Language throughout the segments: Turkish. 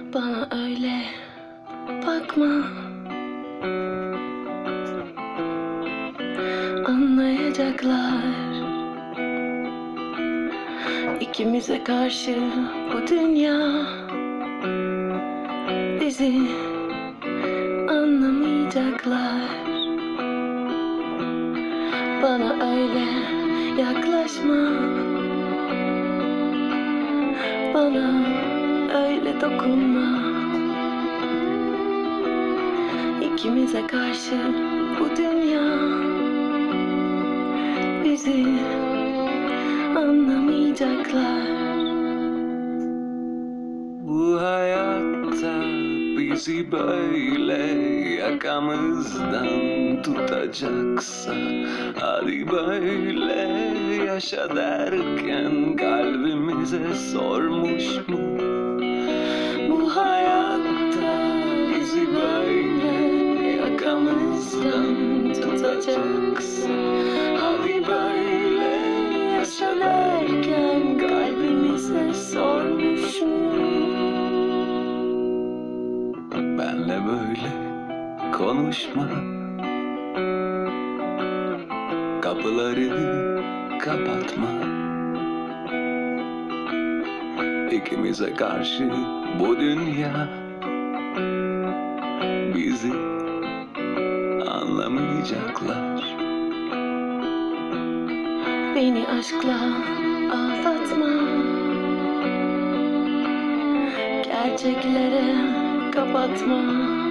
Bana öyle bakma, anlayacaklar. İkimize karşı bu dünya, bizi anlamayacaklar. Bana öyle yaklaşma, bana öyle dokunma. İkimize karşı bu dünya, bizi anlamayacaklar. Bu hayatta bizi böyle yakamızdan tutacaksa, hadi böyle yaşa derken kalbimize sormuş mu? Bu hayatta bizi böyle yakamızdan tutacaksa, hadi böyle yaşa derken kalbimize sormuş mu? Benle böyle konuşma, kapıları kapatma. İkimize karşı bu dünya, bizi anlamayacaklar. Beni aşkla aldatma, gerçeklere kapatma.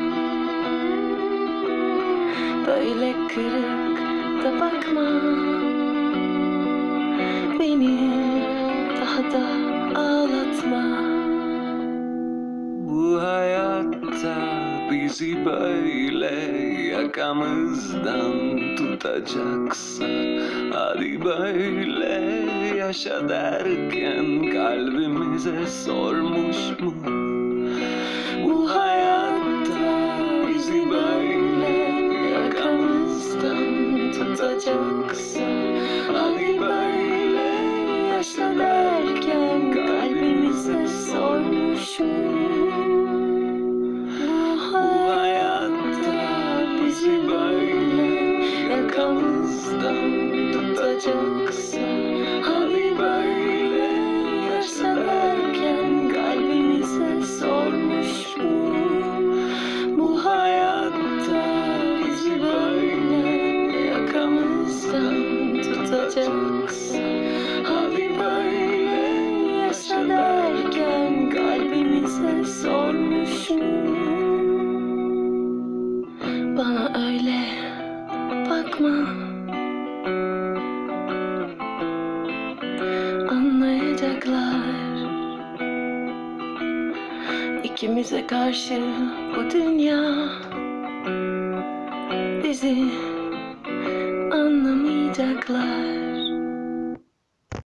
Böyle kırık da bakma, beni daha da ağlatma. Bu hayatta bizi böyle yakamızdan tutacaksa, hadi böyle yaşa derken kalbimize sormuş mu? Bu hayatta bizi böyle yakamızdan tutacaksa, hadi böyle yaşa derken kalbimize sormuş mu? Bu hayatta bizi böyle yakamızdan tutacaksa, hadi böyle yaşa derken kalbimize sormuş mu? Bu hayatta bizi böyle yakamızdan tutacaksa, hadi böyle yaşa derken kalbimize sormuş mu? Bana öyle bakma, anlayacaklar. İkimize karşı bu dünya, bizi anlamayacaklar.